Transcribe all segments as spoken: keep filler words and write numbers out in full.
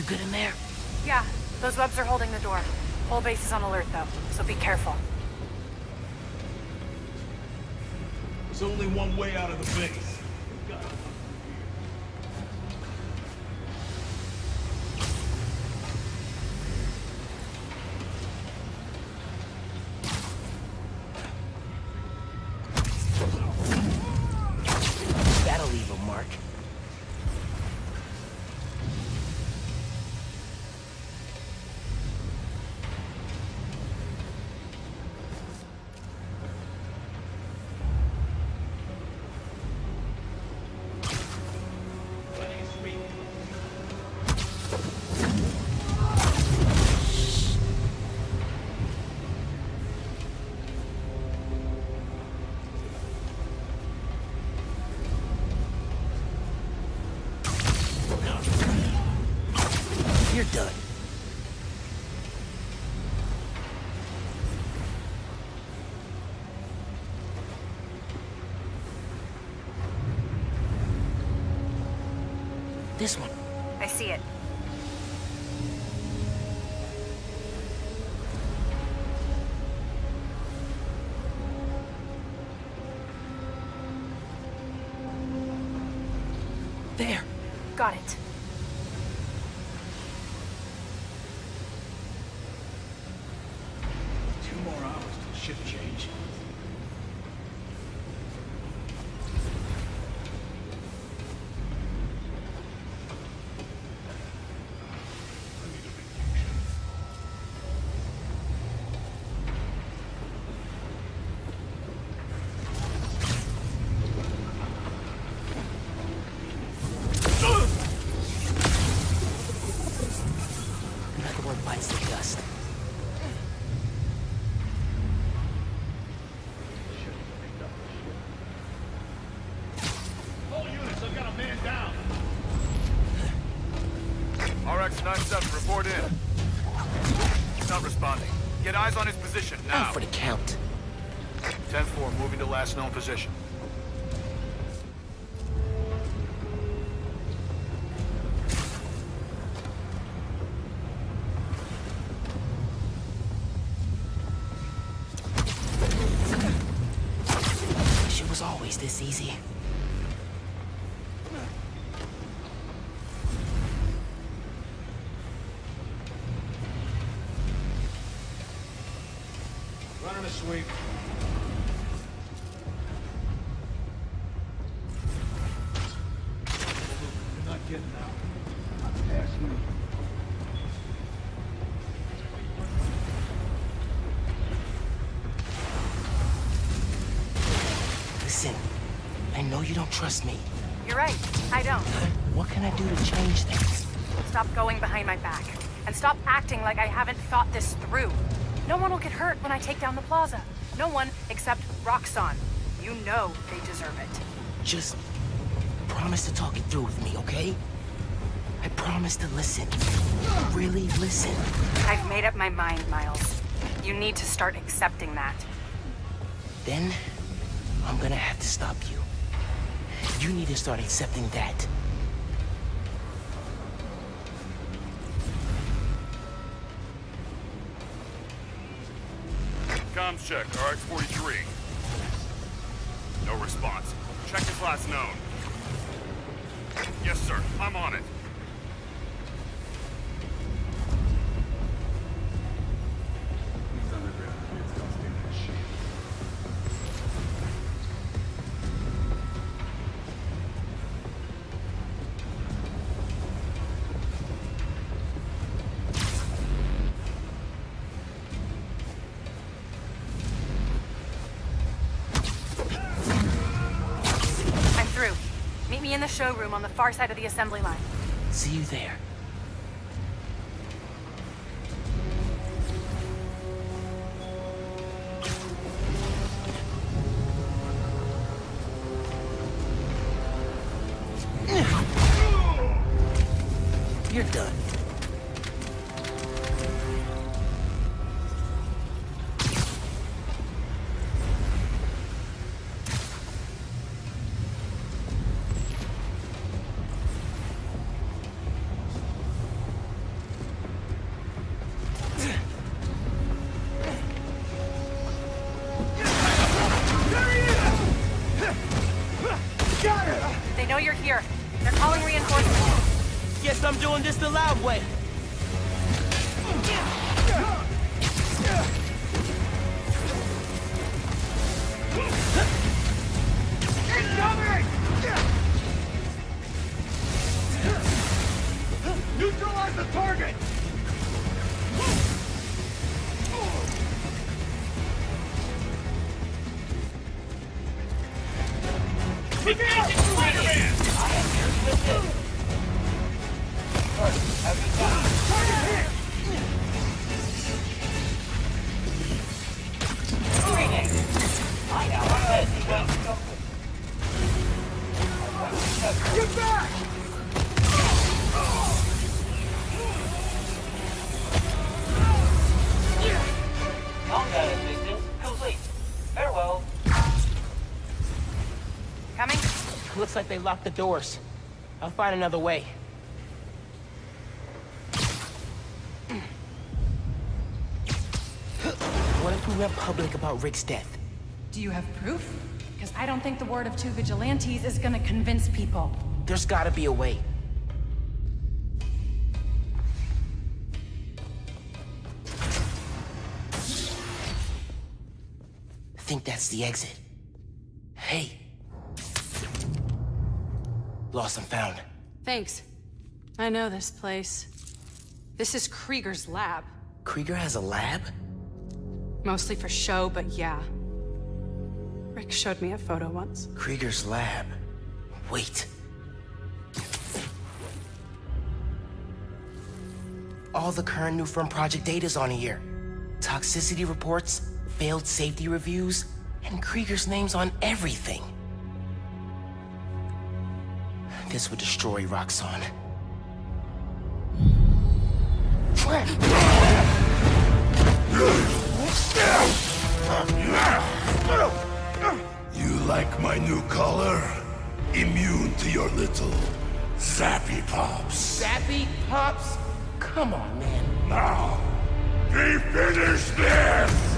You good in there? Yeah, those webs are holding the door. Whole base is on alert, though, so be careful. There's only one way out of the base. That'll leave a mark. You're done. This one. I see it. There. Got it. Two more hours till shift change. Another one bites the dust. All units, I've got a man down. R X ninety-seven, report in. He's not responding. Get eyes on his position, now. Out for the count. ten four, moving to last known position. Wish it was always this easy. Running a sweep. You're not getting out. Not past me. Listen, I know you don't trust me. You're right. I don't. What can I do to change things? Stop going behind my back. And stop acting like I haven't thought this through. No one will get hurt when I take down the plaza. No one except Roxxon. You know they deserve it. Just promise to talk it through with me, okay? I promise to listen. Really listen. I've made up my mind, Miles. You need to start accepting that. Then, I'm gonna have to stop you. You need to start accepting that. Comms check, R X forty-three. No response. Check his last known. Yes, sir. I'm on it. I'm through. Meet me in the showroom on the far side of the assembly line. See you there. You're done. Guess I'm doing this the loud way. Incoming! Neutralize the target! Engaging Spider-Man! Target hit! Get back! Combat assistance complete. Farewell. Coming? Looks like they locked the doors. I'll find another way. What if we went public about Rick's death? Do you have proof? Because I don't think the word of two vigilantes is gonna convince people. There's gotta be a way. I think that's the exit. Hey. Lost and found. Thanks. I know this place. This is Krieger's lab. Krieger has a lab? Mostly for show, but yeah. Rick showed me a photo once. Krieger's lab. Wait. All the current new firm project data's on here. Toxicity reports, failed safety reviews, and Krieger's name's on everything. This would destroy Roxxon. You like my new color? Immune to your little zappy pops. Zappy Pops? Come on, man. Now, we finish this!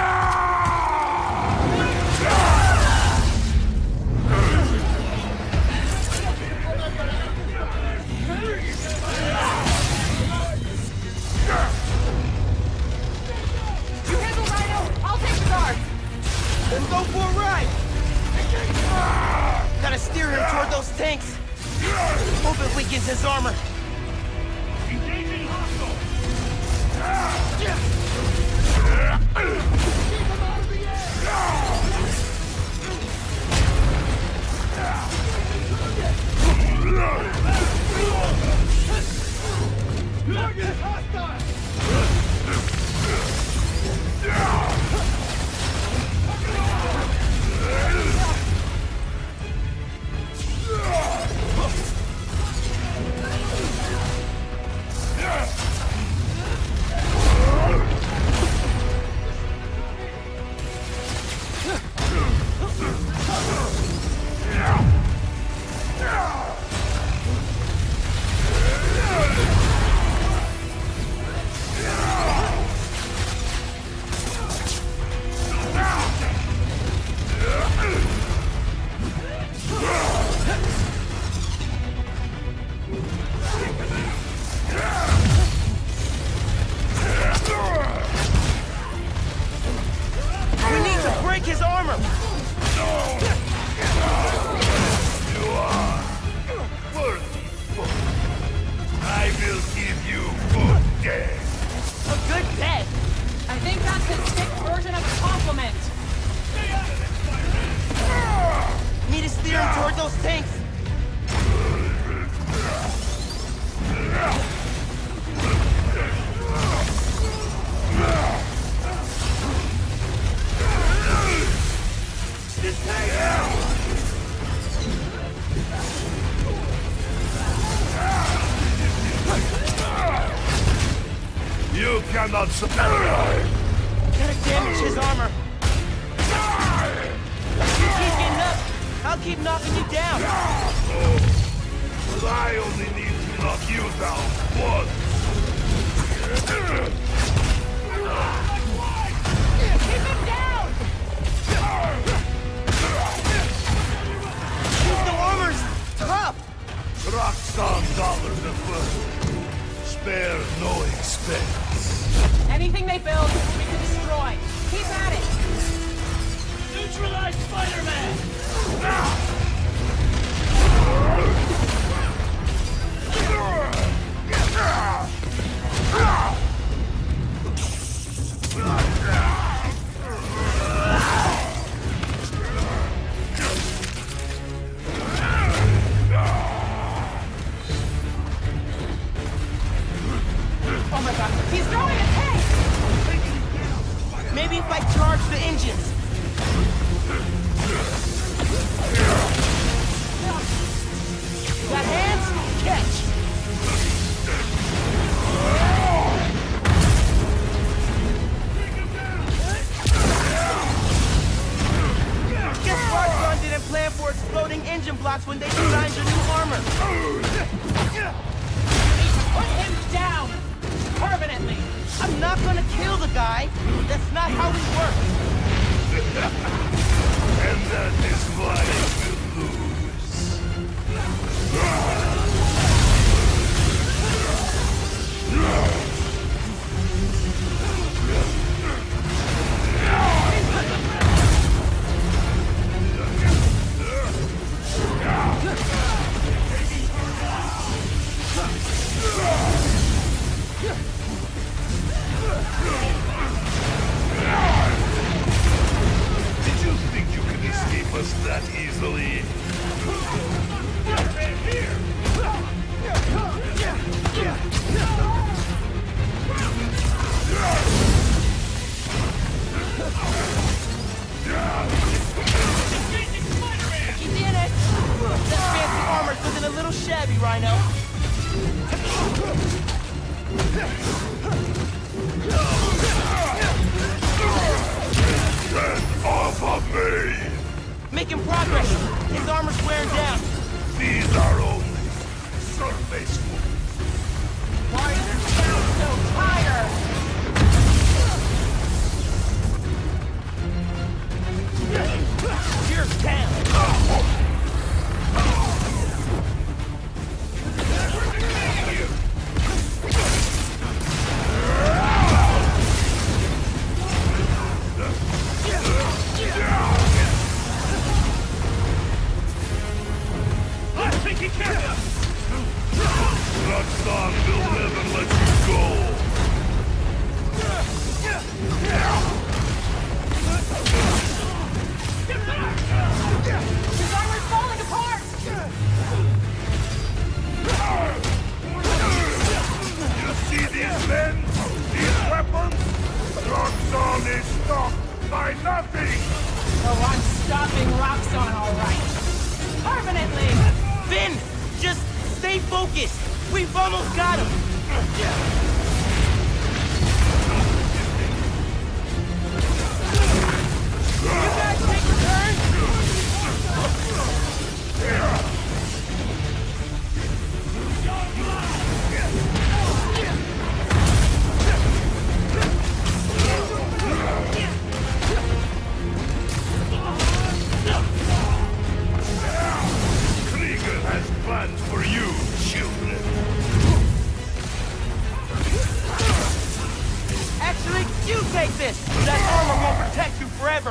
You handle Rhino! I'll take the guard! Let's go for a ride! Gotta steer him toward those tanks. Hope it weakens his armor. Engaging hostile! Target hostile! His armor! You are worthy foe. I will give you good death. A good death! I think that's his sick version of a compliment. Need to steer him toward those tanks. You cannot survive. Gotta damage his armor. You keep getting up. I'll keep knocking you down. But I only need to knock you down once. Keep him down! The armor's tough. Roxxon dollar the first. exploding engine blocks when they designed your new armor. Put him down! Permanently! I'm not gonna kill the guy. That's not how we work. And that is why you lose. Did you think you could escape us that easily? You did it! That fancy armor's looking a little shabby, Rhino. Get off of me! Making progress. His armor's wearing down. These are only surface wounds. Why does it sound so tired? You're down. I'm taking care of you! Roxxon will never let you go! His armor's falling apart! You see these men? These weapons? Roxxon is stopped by nothing! Oh, I'm stopping Roxxon, all right. Permanently! Finn, just stay focused. We've almost got him. You guys take a turn. Krieger has plans for you, children. Actually, you take this. That armor won't protect you forever.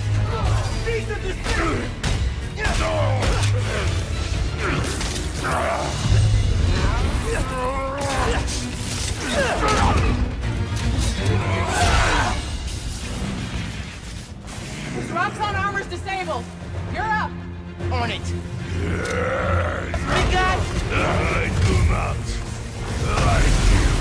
His Roxxon armor's disabled. You're up. On it. Big guy. I do not like you.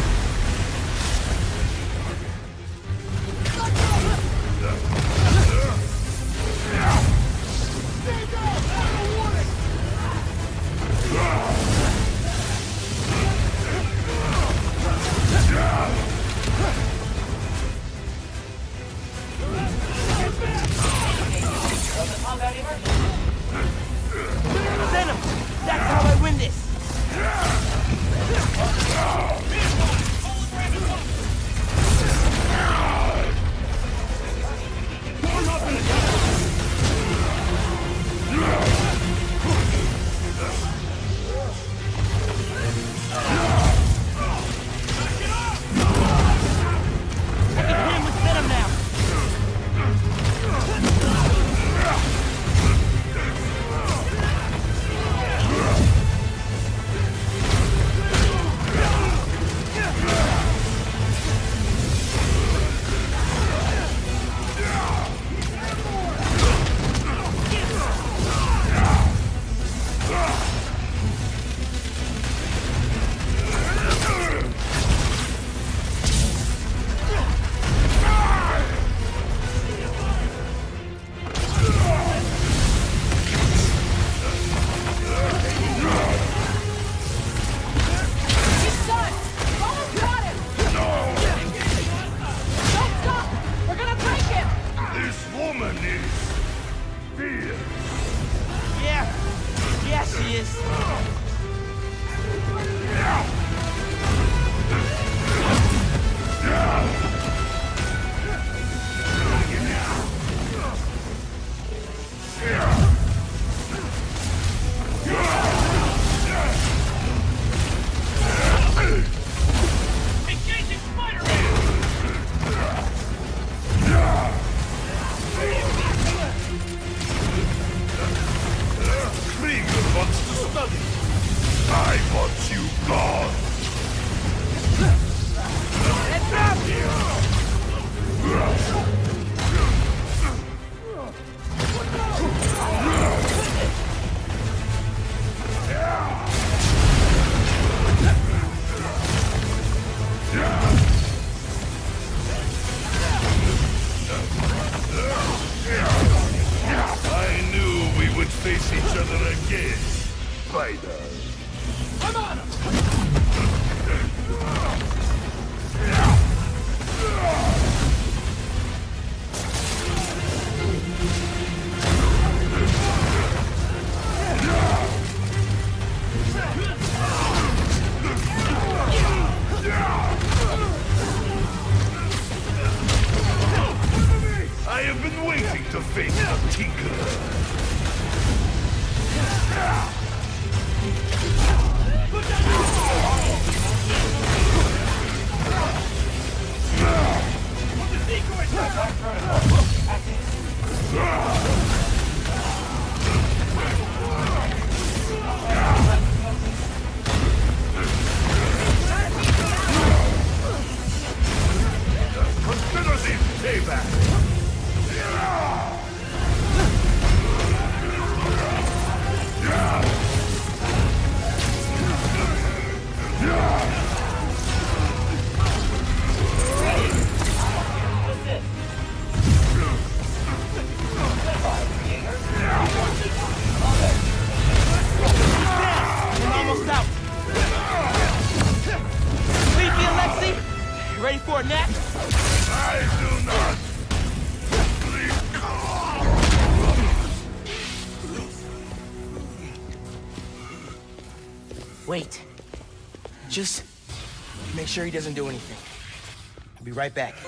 Combat emergency. Send him. That's how I win this. I can hit him with venom now. He's done. Almost got him. Don't stop. We're gonna break him. This woman is fierce. Yeah, serious? Wait. Just make sure he doesn't do anything. I'll be right back.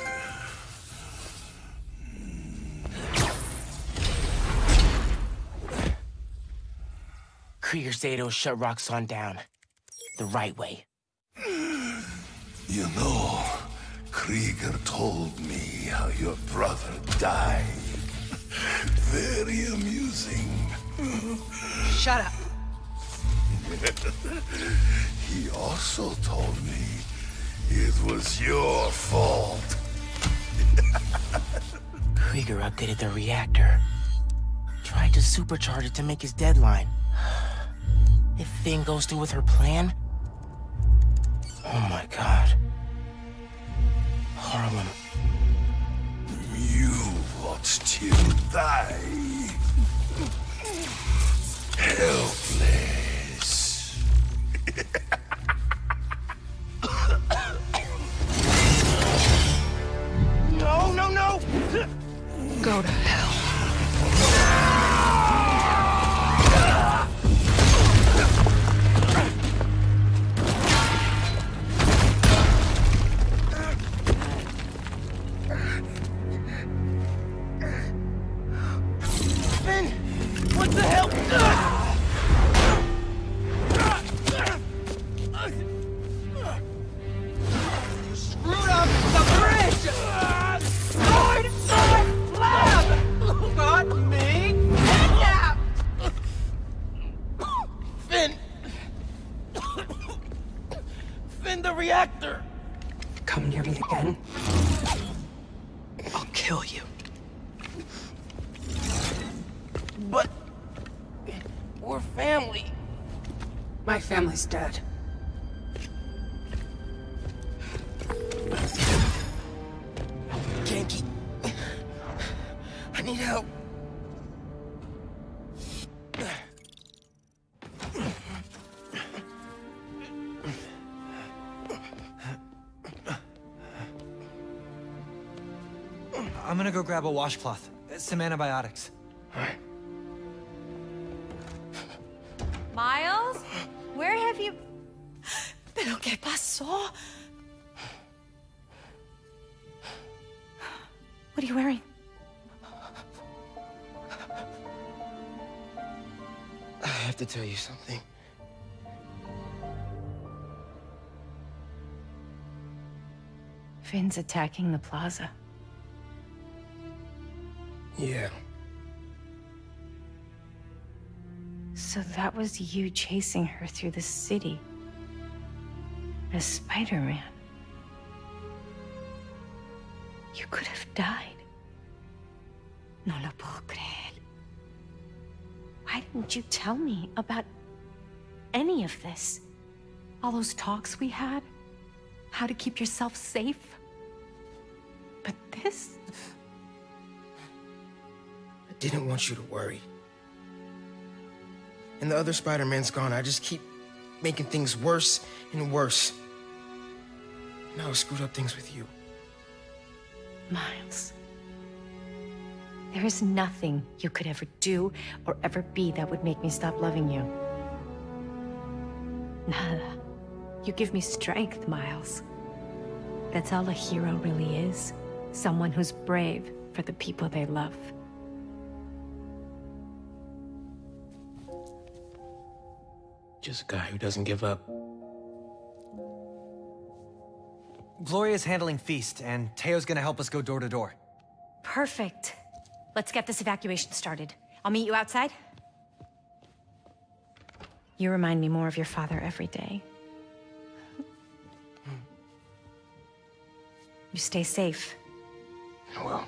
Krieger's data will shut Roxxon down. The right way. You know, Krieger told me how your brother died. Very amusing. Shut up. He also told me it was your fault. Krieger updated the reactor. Tried to supercharge it to make his deadline. If Phin goes through with her plan... Oh my god. Harlem. You watched him die. Helpless. No, no, no! Go to hell. Phin! What the hell? You screwed up the bridge! Destroyed my lab! Got me kidnapped! Phin! Phin, the reactor! Come near me again. I'll kill you. But... we're family. My family's dead. Ganke. I need help. I'm gonna go grab a washcloth. Some antibiotics. All right. Miles? Where have you... ¿Pero qué pasó? What are you wearing? I have to tell you something. Finn's attacking the plaza. Yeah. So that was you chasing her through the city. As Spider-Man. You could have died. No lo puedo creer. Why didn't you tell me about any of this? All those talks we had? How to keep yourself safe? But this? I didn't want you to worry. And the other Spider-Man's gone. I just keep making things worse and worse. Now I screwed up things with you. Miles. There is nothing you could ever do or ever be that would make me stop loving you. Nada. You give me strength, Miles. That's all a hero really is. Someone who's brave for the people they love. Just a guy who doesn't give up. Gloria's handling Feast, and Teo's gonna help us go door to door. Perfect. Let's get this evacuation started. I'll meet you outside. You remind me more of your father every day. You stay safe. I will.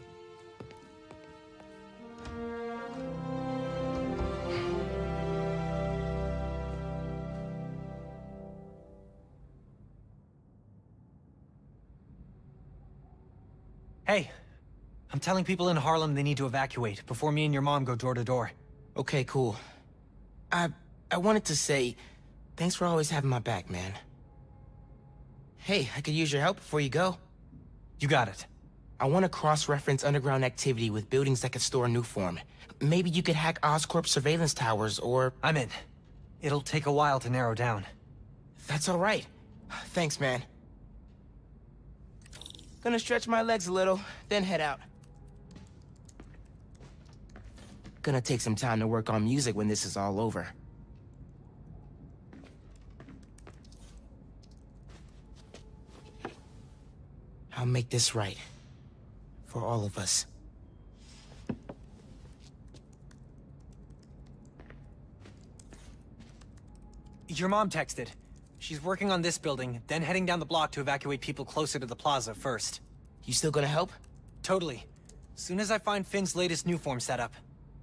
Hey, I'm telling people in Harlem they need to evacuate before me and your mom go door to door. Okay, cool. I... I wanted to say, thanks for always having my back, man. Hey, I could use your help before you go. You got it. I want to cross-reference underground activity with buildings that could store Nuform. Maybe you could hack Oscorp surveillance towers, or... I'm in. It'll take a while to narrow down. That's all right. Thanks, man. Gonna stretch my legs a little, then head out. Gonna take some time to work on music when this is all over. I'll make this right. For all of us. Your mom texted. She's working on this building, then heading down the block to evacuate people closer to the plaza first. You still gonna help? Totally. Soon as I find Finn's latest Nuform setup.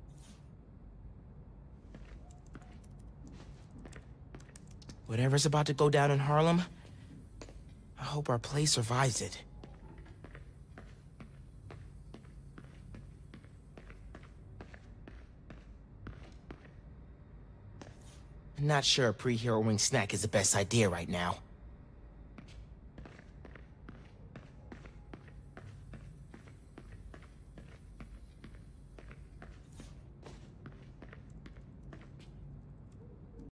Whatever's about to go down in Harlem, I hope our place survives it. I'm not sure a pre-hero wing snack is the best idea right now.